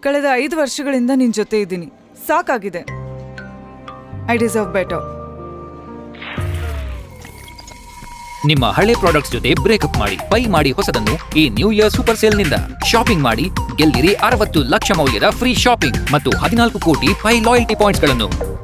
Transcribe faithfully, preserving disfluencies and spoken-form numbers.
ಕಳೆದ ಐದು ವರ್ಷಗಳಿಂದ ನಿನ್ ಜೊತೆ ಇದ್ದೀನಿ. ಸಾಕಾಗಿದೆ. I deserve better. ನಿಮ್ಮ ಹಳೆ ಪ್ರಾಡಕ್ಟ್ಸ್ ಜೊತೆ ಬ್ರೇಕಪ್ ಮಾಡಿ, ಬೈ ಮಾಡಿ ಹೊಸದನ್ನು ಈ ನ್ಯೂ ಇಯರ್ ಸೂಪರ್ ಸೇಲ್ ನಿಂದ. ಶಾಪಿಂಗ್ ಮಾಡಿ, ಗೆಲ್ಲಿರಿ ಅರವತ್ತು ಲಕ್ಷ ಮೌಲ್ಯದ ಫ್ರೀ ಶಾಪಿಂಗ್ ಮತ್ತು ಹದಿನಾಲ್ಕು ಕೋಟಿ ಪೈ ಲಾಯಲ್ಟಿ ಪಾಯಿಂಟ್ಸ್ ಗಳನ್ನು.